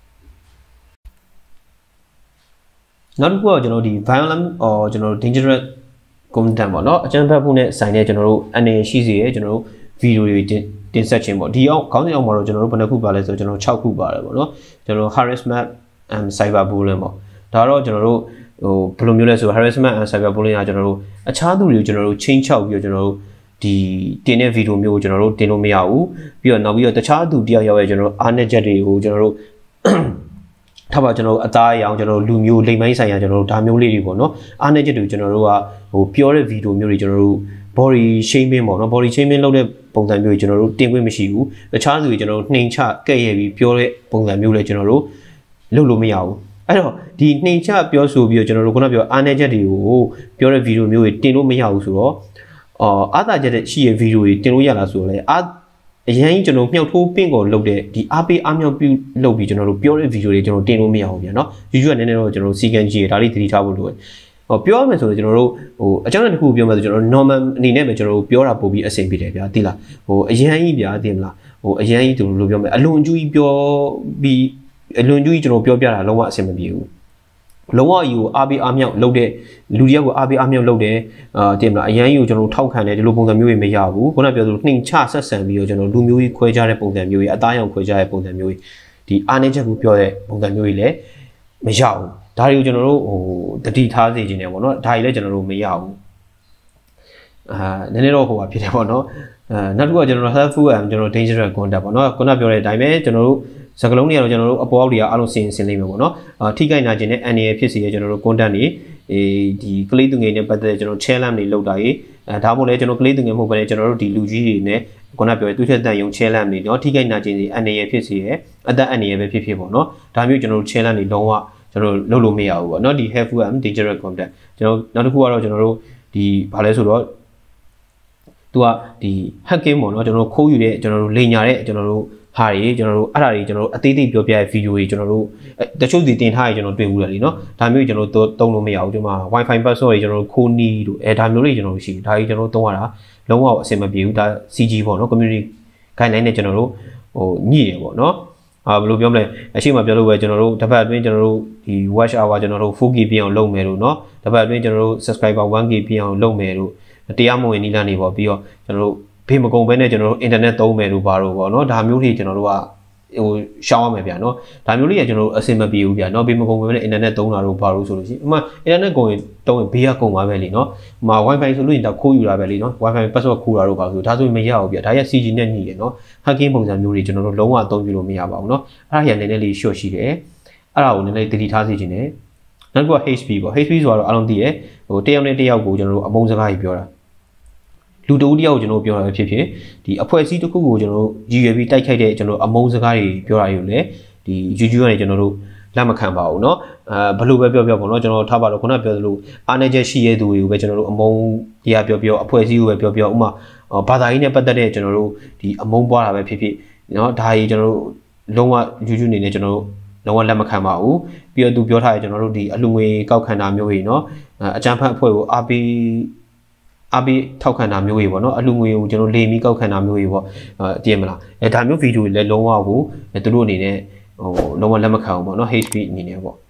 နောက်တစ်ခုကကျွန်တော်ဒီ violent or ကျွန်တော်တို့ dangerous content ပေါ့နော်အကြမ်းဖက်မှုနဲ့ဆိုင်တဲ့ကျွန်တော်တို့အနေရှိစေရကျွန်တော်တို့ video တွေတင်ဆက်ခြင်းပေါ့ဒီအောင်ခေါင်းစဉ်အောင်မှာတော့ကျွန်တော်တို့ဘယ်နှခုပါလဲဆိုတော့ကျွန်တော်sixခုပါတယ်ပေါ့နော်ကျွန်တော် harassment and cyberbullying ပေါ့ဒါတော့ကျွန်တော်တို့ဟိုဘယ်လိုမျိုးလဲဆို harassment and cyberbullying ကကျွန်တော်တို့အခြားသူတွေကိုကျွန်တော်တို့ချင်းချောက်ပြီးတော့ကျွန်တော်တို့ဒီတင်တဲ့ဗီဒီယိုမျိုးကိုကျွန်တော်တို့တင်လို့မရဘူးပြီးတော့နောက်ပြီးတော့တခြားသူတယောက်ရောက်ရဲ့ကျွန်တော်တို့အားနည်းချက်တွေကိုကျွန်တော်တို့ထားပါကျွန်တော်တို့အသားအရောင်ကျွန်တော်တို့လူမျိုးလိမ်မိုင်းဆိုင်ရာကျွန်တော်တို့ဒါမျိုးလေးတွေပေါ့နော်အားနည်းချက်တွေကျွန်တော်တို့ကဟိုပြောတဲ့ဗီဒီယိုမျိုးတွေကျွန်တော်တို့ body shaming ပေါ့နော် body shaming လုပ်တဲ့ပုံစံမျိုးတွေကျွန်တော်တို့တင်ခွင့်မရှိဘူးတခြားသူတွေကျွန်တော်တို့နှိမ်ချကဲ့ရဲ့ပြီးပြောတဲ့ပုံစံမျိုးလည်းကျွန်တော်တို့လုပ်လို့မရဘူးအဲ့တော့ဒီနှိမ်ချပြောဆိုပြီးတော့ကျွန်တော်တို့ခုနပြောအားနည်းချက်တွေကိုပြောတဲ့ဗီဒီယိုမျိုးတွေတင်လို့မရဘူးဆိုတော့အော်အားသာချက်တဲ့ရှိရဲ့ဗီဒီယိုတွေတင်လို့ရလားဆိုတော့လေအားအရင်ကျွန်တော်မြှောက်ထိုးပင့်ကိုလုပ်တဲ့ဒီအားပေးအားမြောက်ပြုလုပ်ပြီးကျွန်တော်တို့ပြောတဲ့ဗီဒီယိုတွေကျွန်တော်တင်လို့မရဘူးဗျာနော် YouTube ကနည်းနည်းတော့ကျွန်တော်စီကန်ကြီးဒါလေးသတိထားဖို့လိုတယ်ဟောပြောရမယ်ဆိုတော့ကျွန်တော်တို့ဟိုအကြောင်းတစ်ခုပြောမယ်ဆိုကျွန်တော် normal အနေနဲ့ပဲကျွန်တော်တို့ပြောတာပို့ပြီးအဆင်ပြေတယ်ဗျာသိလားဟိုအရင်ကြီးဗျာသိမလားဟိုအရင်ကြီးသူတို့ပြောမယ်အလွန်ကျူးကြီးပြောပြီးအလွန်ကျူးကြီးကျွန်တော်ပြောပြတာလုံးဝအဆင်မပြေဘူးလုံးဝကြီးကိုအားပေးအားမြောက်လုပ်တဲ့လူတယောက်ကိုအားပေးအားမြောက်လုပ်တယ်အာတင်မလားအရန်ကြီးကိုကျွန်တော်ထောက်ခံတယ်ဒီလိုပုံစံမျိုးတွေမရဘူးခုနပြောသလိုနှိမ်ချဆက်ဆံပြီးတော့ကျွန်တော်လူမျိုးကြီးခွဲခြားတဲ့ပုံစံမျိုးကြီးအသားရောင်ခွဲခြားတဲ့ပုံစံမျိုးကြီးဒီအားနည်းချက်ကိုပြောတဲ့ပုံစံမျိုးကြီးလည်းမရဘူးဒါတွေကိုကျွန်တော်တို့ဟိုတတိထားစေခြင်းတယ်ပေါ့နော်ဒါကြီးလည်းကျွန်တော်တို့မရဘူးအာနည်းနည်းတော့ဟိုပါဖြစ်တယ်ပေါ့နော်အာနောက်တစ်ခုကကျွန်တော်တို့ helpful and ကျွန်တော် dangerous content ပေါ့နော်ခုနပြောတဲ့အတိုင်းပဲကျွန်တော်တို့စကလုံးတွေကတော့ကျွန်တော်တို့အပေါ်အောက်တွေကအားလုံးစင်စင်လိမ့်မယ်ပေါ့နော်အာထိခိုက်နာခြင်းနဲ့အန်ရဖြစ်စီရဲ့ကျွန်တော်တို့ content တွေအဲဒီကလေးသူငယ်နဲ့ပတ်သက်တဲ့ကျွန်တော် challenge တွေလုပ်တာရေးအဲဒါမှမဟုတ်လည်းကျွန်တော်ကလေးသူငယ်မဟုတ်ဘဲနဲ့ကျွန်တော်တို့ဒီလူကြီးတွေနဲ့ခုနပြောတဲ့သူထက်တန်ယုံ challenge တွေเนาะထိခိုက်နာခြင်းတွေအန်ရဖြစ်စီရဲ့အသက်အန်ရပဲဖြစ်ဖြစ်ပေါ့နော်ဒါမျိုးကျွန်တော်တို့ challenge တွေလုံးဝကျွန်တော်တို့လုပ်လို့မရဘူးပေါ့နော်ဒီ helpful and dangerous content ကျွန်တော်နောက်တစ်ခုကတော့ကျွန်တော်တို့ဒီဘာလဲဆိုတော့သူကဒီ hacking ပေါ့နော်ကျွန်တော်တို့ခိုးယူတဲ့ကျွန်တော်တို့လိန်ညာတဲ့ကျွန်တော်တို့ဟာတွေကျွန်တော်တို့အဲ့ဒါတွေကျွန်တော်တို့အသေးသေးပြောပြတဲ့ဗီဒီယိုတွေကျွန်တော်တို့တချို့စီတင်ထားရကျွန်တော်တွေ့ဘူးလေနော်ဒါမျိုးကျွန်တော်တို့သုံးလို့မရဘူးဒီမှာ wifi password တွေကျွန်တော်တို့ခိုးနီးတို့အဲဒါမျိုးတွေကျွန်တော်တို့ရှိတယ်ဒါကြီးကျွန်တော်တို့သုံးရတာလုံးဝအဆင်မပြေဘူးဒါ C G ပေါ့နော် community guideline နဲ့ကျွန်တော်တို့ဟိုညှိတယ်ပေါ့နော်အာဘယ်လိုပြောမလဲအရှိမပြောလို့ပဲကျွန်တော်တို့တစ်ပတ်အတွင်းကျွန်တော်တို့ဒီ watch hour ကျွန်တော်တို့ four K ပြည့်အောင်လုပ်မယ်လို့နော်တစ်ပတ်အတွင်းကျွန်တော်တို့ subscriber one K ပြည့်အောင်လုပ်မယ်လို့တရားမဝင်နီးလာနေပေါ့ပြီးတော့ကျွန်တော်တို့ဘေးမကုံပဲနဲ့ကျွန်တော်တို့ internet သုံးမယ်လို့ပါတော့ပေါ့နော်ဒါမျိုးတွေကျွန်တော်တို့ကဟိုရှောင်းရမယ်ဗျာနော်ဒါမျိုးလေးကကျွန်တော်တို့အဆင်မပြေဘူးဗျာနော်ဘေးမကုံပဲနဲ့ internet သုံးတာတော့ပါလို့ဆိုလို့ရှိရင်ဥမာ internet ကုံရင်သုံးရင်ဘေးကကုံပါပဲလीနော်ဥမာ wifi ဆိုလို့ရင်ဒါခိုးယူတာပဲလीနော် wifi password ခိုးတာတော့ပါဆိုဒါဆိုရင်မရဘူးဗျာဒါရ C G နဲ့ညှိတယ်နော် hacking ပုံစံမျိုးတွေကျွန်တော်တို့လုံးဝအသုံးပြုလို့မရပါဘူးနော်အဲ့ဒါရနည်းနည်းလေး short ရှိတယ်အဲ့ဒါကိုနည်းနည်းတတိထားစေချင်တယ်နောက်တစ်ခုက H P ပေါ့ H P ဆိုတော့အားလုံးသိရဟိုတယောက်နဲ့တယောက်ကိုကျွန်တော်တို့အမုန်းစကားကြီးပြောတာလူတဦးတယောက်ကိုကျွန်တော်ပြောတာပဲဖြစ်ဖြစ်ဒီအဖွဲ့အစည်းတစ်ခုကိုကျွန်တော်တို့ရည်ရွယ်ပြီးတိုက်ခိုက်တဲ့ကျွန်တော်အမုန်းစကားတွေပြောတာယူလေဒီ YouTube ကနေကျွန်တော်တို့လက်မခံပါဘူးเนาะအဲဘယ်လိုပဲပြောပြောပေါ့เนาะကျွန်တော်ထားပါတော့ခုနပြောသလိုအားနည်းချက်ရှိရတဲ့သူတွေကိုပဲကျွန်တော်တို့အမုန်းတရားပြောပြောအဖွဲ့အစည်းကိုပဲပြောပြောဥမာဘာသာရေးနဲ့ပတ်သက်တဲ့ကျွန်တော်တို့ဒီအမုန်းပွားတာပဲဖြစ်ဖြစ်เนาะဒါကြီးကျွန်တော်တို့လုံးဝ YouTube အနေနဲ့ကျွန်တော်တို့လုံးဝလက်မခံပါဘူးပြီးတော့သူပြောထားတယ်ကျွန်တော်တို့ဒီအလူငွေကောက်ခံတာမျိုးကြီးเนาะအကြမ်းဖက်အဖွဲ့ကိုအားပေးအပိထောက်ခံတာမျိုးတွေပေါ့နော်အလူငွေကိုကျွန်တော်လေမီကောက်ခံတာမျိုးတွေပေါ့အဲတည်မလားအဲဒါမျိုးဗီဒီယိုတွေလည်းလုံးဝကိုသူတို့အနေနဲ့ဟိုလုံးဝလက်မခံအောင်ပေါ့နော် H P အနေနဲ့ပေါ့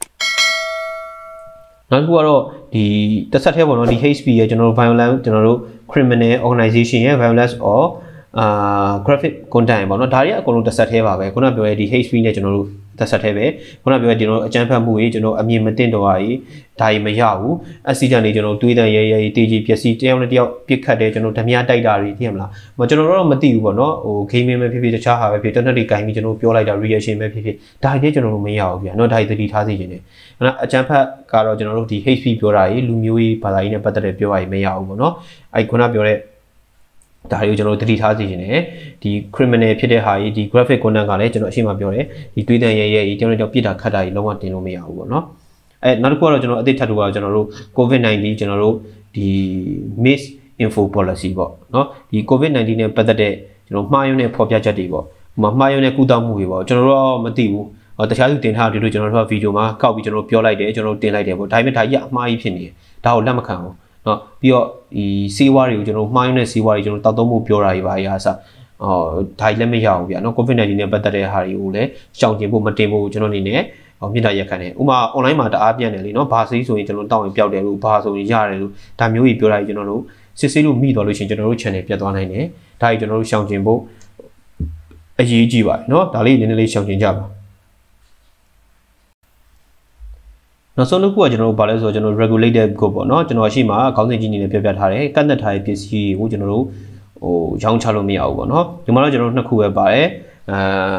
နောက်တစ်ခုကတော့ဒီတစ်ဆက်တည်းပေါ့နော်ဒီ H P ရဲ့ကျွန်တော်တို့ violence ကျွန်တော်တို့ criminal organization ရဲ့ violence or အာ graphic content ပေါ့နော်ဒါတွေကအကုန်လုံးတစ်ဆက်တည်းပါပဲခုနပြောရတဲ့ဒီ H P နဲ့ကျွန်တော်တို့တစ်ဆက်တည်းပဲခုနပြောရတဲ့ကျွန်တော်တို့အကြမ်းဖက်မှုတွေကျွန်တော်အမြင်မတင်တော့ရည်ဒါကြီးမရဘူး accident တွေကျွန်တော်တွေးတဲ့ရဲရဲတေးကြီးပျက်စီးတယောက်နဲ့တယောက်ပြစ်ခတ်တယ်ကျွန်တော်ဓမြတိုက်တာတွေသိရမလားမကျွန်တော်တို့မသိဘူးပေါ့နော်ဟို gaming ပဲဖြစ်ဖြစ်တခြားဟာပဲဖြစ် internet တွေကင်ပြီးကျွန်တော်ပြောလိုက်တာ reaction ပဲဖြစ်ဖြစ်ဒါကြီးကျွန်တော်တို့မရဘူးဗျာเนาะဒါကြီးသတိထားစေချင်တယ်နော်အကြမ်းဖက်ကတော့ကျွန်တော်တို့ဒီ H P ပြောတာကြီးလူမျိုးကြီးဘာသာကြီးနဲ့ပတ်သက်တဲ့ပြောရည်မရဘူးပေါ့နော်အဲ့ခုနပြောတဲ့ဒါတွေကိုကျွန်တော်တတိထားစီခြင်းနဲ့ဒီ criminal ဖြစ်တဲ့ဟာကြီးဒီ graphic content ကလည်းကျွန်တော်အရှိမပြောတယ်ဒီတွေးတဲ့ရဲရဲကြီးကျွန်တော်တို့ပြစ်တာခတ်တာကြီးလုံးဝတင်လို့မရဘူးပေါ့နော်အဲနောက်တစ်ခုကတော့ကျွန်တော်အသစ်ထပ်တူကတော့ကျွန်တော်တို့ COVID nineteen ကျွန်တော်တို့ဒီ misinfo policy ပေါ့နော်ဒီ COVID nineteen နဲ့ပတ်သက်တဲ့ကျွန်တော်မှားယွင်းတဲ့ဖော်ပြချက်တွေပေါ့မှားမှားယွင်းတဲ့ကုသမှုတွေပေါ့ကျွန်တော်တို့တော့မသိဘူးတခြားသူတင်ထားတယ်လို့ကျွန်တော်တို့ကဗီဒီယိုမှာကောက်ပြီးကျွန်တော်တို့ပြောလိုက်တယ်ကျွန်တော်တို့တင်လိုက်တယ်ပေါ့ဒါပေမဲ့ဒါကြီးအမှားကြီးဖြစ်နေတယ်ဒါကိုလက်မခံဘူးเนาะပြီးတော့ဒီစီးဝါးတွေကိုကျွန်တော်မှားရင်းတဲ့စီးဝါးတွေကျွန်တော်တောက်သုံးဖို့ပြောတာတွေပါအရာအစားအော်ဒါကြီးလည်းမရဘူးဗျာเนาะ COVID nineteen နဲ့ပတ်သက်တဲ့ဟာတွေကိုလည်းရှောင်ကျဉ်ဖို့မတင်ဖို့ကျွန်တော်အနေနဲ့မြစ်တာရက်ခံတယ်ဥမာ online မှာတအားပြန့်တယ်လေเนาะဘာစီးဆိုရင်ကျွန်တော်တောင်းရင်ပျောက်တယ်လို့ဘာဆိုရင်ရတယ်လို့ဒါမျိုးကြီးပြောတာကြီးကျွန်တော်တို့စစ်ဆေးလို့မိသွားလို့ရှိရင်ကျွန်တော်တို့ channel ပြတ်သွားနိုင်တယ်ဒါကြီးကျွန်တော်တို့ရှောင်ကျဉ်ဖို့အရေးကြီးပါတယ်เนาะဒါလေးနည်းနည်းလေးရှောင်ကျဉ်ကြပါနောက်ဆုံးတစ်ခုကကျွန်တော်တို့ဗာလဲဆိုတော့ကျွန်တော် regulated good ပေါ့เนาะကျွန်တော်ရှိမှာခေါင်းစဉ်ကြီးအနေနဲ့ပြပြထားတယ်ကန့်သက်ထားတဲ့ပစ္စည်းကိုကျွန်တော်တို့ဟိုရောင်းချလို့မရဘူးပေါ့เนาะဒီမှာတော့ကျွန်တော်တို့နှစ်ခုပဲပါတယ်အဲ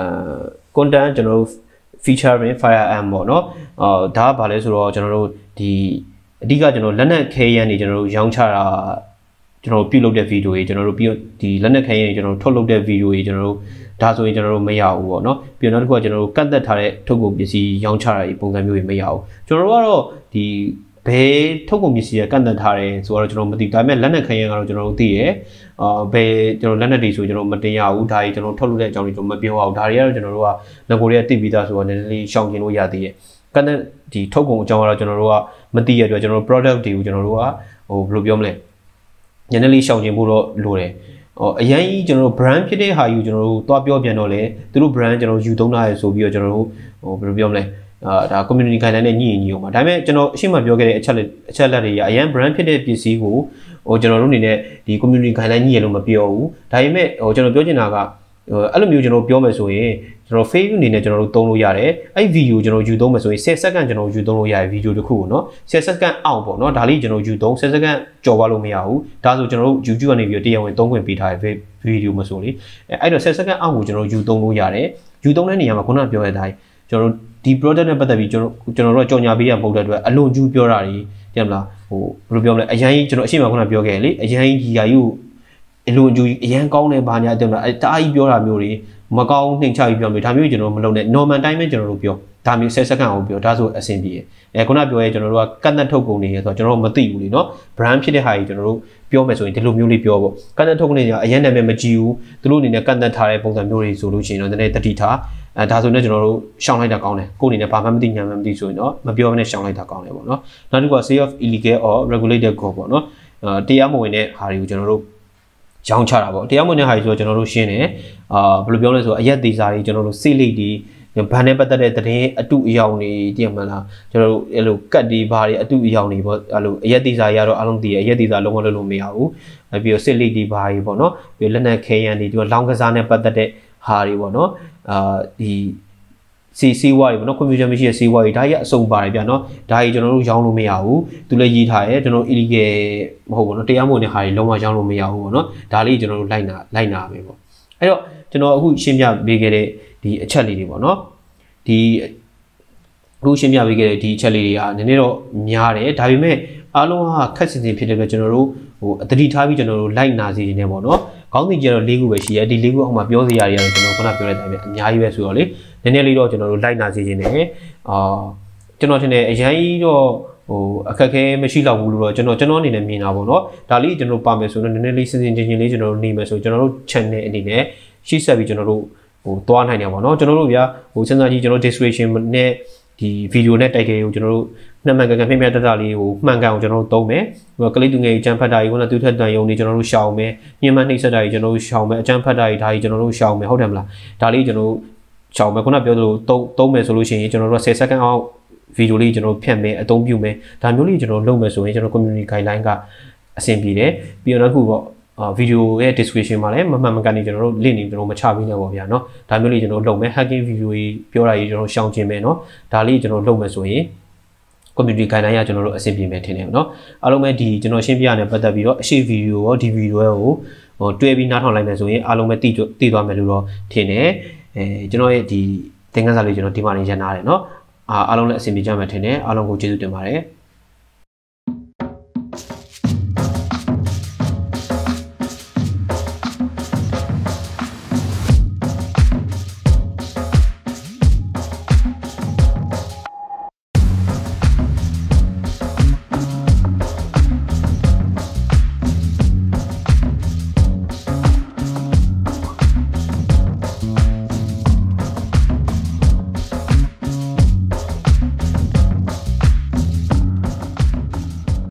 content ကျွန်တော်တို့ featuring firearm ပေါ့เนาะအော်ဒါကဗာလဲဆိုတော့ကျွန်တော်တို့ဒီအဓိကကျွန်တော်လက်နက်ခဲယမ်းတွေကျွန်တော်တို့ရောင်းချတာကျွန်တော်ပြုတ်လုပ်တဲ့ဗီဒီယိုတွေကျွန်တော်တို့ပြီးဒီလက်နက်ခဲယမ်းတွေကျွန်တော်ထုတ်လုပ်တဲ့ဗီဒီယိုတွေကျွန်တော်တို့ဒါဆိုရင်ကျွန်တော်တို့မရဘူးပေါ့နော်ပြီးတော့နောက်တစ်ခုကကျွန်တော်တို့ကန့်သက်ထားတဲ့ထုတ်ကုန်ပစ္စည်းရောင်းချတာဒီပုံစံမျိုးတွေမရဘူးကျွန်တော်တို့ကတော့ဒီဘယ်ထုတ်ကုန်ပစ္စည်းကကန့်သက်ထားတယ်ဆိုတော့ကျွန်တော်မသိဒါပေမဲ့လက်နက်ခဲယမ်းကတော့ကျွန်တော်တို့သိရအာဘယ်ကျွန်တော်လက်နက်တွေဆိုကျွန်တော်မတင်ရဘူးဒါကြီးကျွန်တော်ထုတ်လုပ်တဲ့အကြောင်းတွေကျွန်တော်မပြောအောင်ဒါတွေကတော့ကျွန်တော်တို့ကငကိုတွေကသိပြီးသားဆိုတော့နည်းနည်းလေးရှောင်ကျင်လို့ရသေးတယ်ကန့်သက်ဒီထုတ်ကုန်အကြောင်းကတော့ကျွန်တော်တို့ကမသိရတဲ့အတွက်ကျွန်တော်တို့ product တွေကိုကျွန်တော်တို့ကဟိုဘယ်လိုပြောမလဲနည်းနည်းလေးရှောင်ကျင်ဖို့တော့လိုတယ်အော်အရင်ကြီးကျွန်တော်တို့ brand ဖြစ်တဲ့ဟာယူကျွန်တော်တို့တွားပြောပြန်တော့လေသူတို့ brand ကျွန်တော်ယူသုံးတာရယ်ဆိုပြီးတော့ကျွန်တော်တို့ဟိုဘယ်လိုပြောမလဲအာဒါ community guideline နဲ့ညှိရင်ညှိအောင်ပါဒါပေမဲ့ကျွန်တော်အရှိမပြောခဲ့တဲ့အချက်လက်အချက်လက်တွေကအရင် brand ဖြစ်တဲ့ပစ္စည်းကိုဟိုကျွန်တော်တို့အနေနဲ့ဒီ community guideline ညှိရလို့မပြောဘူးဒါပေမဲ့ဟိုကျွန်တော်ပြောချင်တာကအဲ့လိုမျိုးကျွန်တော်ပြောမယ်ဆိုရင်ကျွန်တော် Facebook အနေနဲ့ကျွန်တော်တို့သုံးလို့ရတယ်အဲ့ video ကျွန်တော်ယူသုံးမယ်ဆိုရင်ten စက္ကန့်ကျွန်တော်ယူသုံးလို့ရတယ် video တစ်ခုကိုเนาะtenစက္ကန့်အောက်ပေါ့เนาะဒါလေးကျွန်တော်ယူသုံးtenစက္ကန့်ကြော်သွားလို့မရဘူးဒါဆိုကျွန်တော်တို့ YouTube ကနေပြီးတရားဝင်သုံးခွင့်ပေးထားတဲ့ video မဆိုလေအဲ့တော့tenစက္ကန့်အောက်ကိုကျွန်တော်ယူသုံးလို့ရတယ်ယူသုံးတဲ့နေရာမှာခုနကပြောတဲ့အတိုင်းကျွန်တော်တို့ဒီ product နဲ့ပတ်သက်ပြီးကျွန်တော်ကျွန်တော်တို့ကြော်ညာပေးရမဟုတ်တဲ့အတွက်အလွန်ကျူးပြောတာတွေတင်မလားဟိုဘယ်လိုပြောမလဲအရင်ကျွန်တော်အရှိမခုနပြောခဲ့လေအရင်ကြီးယာကြီးကိုအလွန်ကျူးအရင်ကောင်းတယ်ဘာညာတင်မလားတအားကြီးပြောတာမျိုးတွေမကောင်းနှိမ်ချပြီးပြောမျိုးဒါမျိုးကျွန်တော်မလုပ်နဲ့ normal time ပဲကျွန်တော်တို့ပြောဒါမျိုးtenစက္ကန့်အောင်ပြောဒါဆိုအဆင်ပြေတယ်အဲခုနပြောရဲကျွန်တော်တို့ကကန့်သက်ထုတ်ကုန်နေရဆိုတော့ကျွန်တော်တို့မသိဘူးလေနော် brand ဖြစ်တဲ့ဟာကြီးကျွန်တော်တို့ပြောမယ်ဆိုရင်ဒီလိုမျိုးလေးပြောပေါ့ကန့်သက်ထုတ်ကုန်နေကြအရင်နာမည်မကြည့်ဘူးသူတို့အနေနဲ့ကန့်သက်ထားတဲ့ပုံစံမျိုးတွေဆိုလို့ရှိရင်တော့နည်းနည်းတတိထားအဲဒါဆိုရင်ကျွန်တော်တို့ရှောင်လိုက်တာကောင်းတယ်ကိုယ်အနေနဲ့ဘာမှမသိညာမှမသိဆိုရင်တော့မပြောဘဲနဲ့ရှောင်လိုက်တာကောင်းတယ်ပေါ့နော်နောက်တစ်ခုက sale of illegal or regulated goods ပေါ့နော်အဲတရားမဝင်တဲ့ဟာတွေကိုကျွန်တော်တို့ရောင်းချတာပေါ့တရားမဝင်တဲ့ဟာကြီးဆိုတော့ကျွန်တော်တို့ရှင်းတယ်အာဘယ်လိုပြောလဲဆိုတော့အရက်သေးစားတွေကျွန်တော်တို့စိတ်လိတ်တွေဘန်နဲ့ပတ်သက်တဲ့သတင်းအတုအယောင်တွေတည်မှန်လားကျွန်တော်တို့အဲ့လိုကတ်တွေဘာတွေအတုအယောင်တွေပေါ့အဲ့လိုအရက်သေးစားရတော့အားလုံးတည်ရအရက်သေးစားလုံးဝလုပ်လို့မရဘူးပြီးတော့စိတ်လိတ်တွေဘာတွေပေါ့နော်ပြီးလက်နက်ခဲယမ်းတွေဒီလောင်းကစားနဲ့ပတ်သက်တဲ့ဟာတွေပေါ့နော်အာဒီစီစီဝါတွေပေါ့နော် computer မရှိတဲ့စီဝါတွေဒါကြီးအစုံပါတယ်ဗျာနော်ဒါကြီးကျွန်တော်တို့ရောင်းလို့မရဘူးသူလည်းရေးထားတယ်ကျွန်တော် illegal မဟုတ်ဘူးနော်တရားမဝင်တဲ့ဟာတွေလုံးဝရောင်းလို့မရဘူးပေါ့နော်ဒါလေးကျွန်တော်တို့လိုက်နာလိုက်နာမယ်ပေါ့အဲ့တော့ကျွန်တော်အခုရှင်းပြပေးခဲ့တဲ့ဒီအချက်လေးတွေပေါ့နော်ဒီအခုရှင်းပြပေးခဲ့တဲ့ဒီအချက်လေးတွေကနည်းနည်းတော့များတယ်ဒါပေမဲ့အားလုံးဟာခက်စင်စင်ဖြစ်တဲ့အတွက်ကျွန်တော်တို့ဟိုအတတိထားပြီးကျွန်တော်တို့လိုက်နာစီနေတယ်ပေါ့နော်ခေါင်းစဉ်ကျတော့၄ခုပဲရှိရဲဒီ၄ခုအောက်မှာပြောစရာတွေကတော့ကျွန်တော်ခုနပြောတဲ့အတိုင်းပဲအများကြီးပဲဆိုတော့လေနည်းနည်းလေးတော့ကျွန်တော်တို့လိုက်နာစီနေတယ်အာကျွန်တော်ထင်တယ်အရင်ကြီးတော့ဟိုအခက်ခဲမရှိတော့ဘူးလို့တော့ကျွန်တော်ကျွန်တော်အနေနဲ့မြင်တာပေါ့နော်ဒါလေးကျွန်တော်ပါမယ်ဆိုတော့နည်းနည်းလေးစင်စင်ချင်းချင်းလေးကျွန်တော်တို့နေမယ်ဆိုကျွန်တော်တို့ channel အနေနဲ့ရှေ့ဆက်ပြီးကျွန်တော်တို့ဟိုသွားနိုင်တယ်ပေါ့နော်ကျွန်တော်တို့ဗျာဟိုစဉ်းစားကြည့်ကျွန်တော် description နဲ့ဒီ video နဲ့ title ကိုကျွန်တော်တို့နှစ်မှန်ကန်ကန်ပြည့်ပြည့်တတ်တာလေးကိုမှန်ကန်အောင်ကျွန်တော်တို့သုံးမယ်ဟိုကလေးသူငယ်ကြမ်းဖတ်တာကြီးကသူထက်တန်ယုံနေကျွန်တော်တို့ရှောင်မယ်ညှဉ်းပန်းနှိပ်စက်တာကြီးကျွန်တော်တို့ရှောင်မယ်အကြမ်းဖတ်တာကြီးဒါကြီးကျွန်တော်တို့ရှောင်မယ်ဟုတ်တယ်မလားဒါလေးကျွန်တော်တို့ရှောင်မယ်ခုနပြောသလိုသုံးသုံးမယ်ဆိုလို့ရှိရင်ကျွန်တော်တို့tenစက္ကန့်အောင် video လေးကျွန်တော်တို့ဖြတ်မယ်အသုံးပြုမယ်ဒါမျိုးလေးကျွန်တော်လုပ်မယ်ဆိုရင်ကျွန်တော် community guideline ကအဆင်ပြေတယ်ပြီးတော့နောက်တစ်ခုပေါ့အာဗီဒီယိုရဲ့ description မှာလည်းမမှန်မကန်နေကျွန်တော်တို့ link တွေကျွန်တော်မချပေးနဲ့ပေါ့ဗျာเนาะဒါမျိုးလေးကျွန်တော်လုပ်မယ် hacking video ကြီးပြောတာကြီးကျွန်တော်ရှောင်ကျင်မယ်เนาะဒါလေးကျွန်တော်လုပ်မယ်ဆိုရင် community guideline ရကျွန်တော်တို့အဆင်ပြေမယ်ထင်တယ်เนาะအားလုံးပဲဒီကျွန်တော်ရှင်းပြရတဲ့ပတ်သက်ပြီးတော့အရှိ video ရောဒီ video ကိုဟိုတွဲပြီးနားထောင်လိုက်မယ်ဆိုရင်အားလုံးပဲသိသိသွားမယ်လို့တော့ထင်တယ်အဲကျွန်တော်ရဲ့ဒီသင်ခန်းစာလေးကျွန်တော်ဒီမှာနေရနာတယ်เนาะအားအားလုံးလည်းအဆင်ပြေကြမယ်ထင်တယ်အားလုံးကိုကျေးဇူးတင်ပါတယ်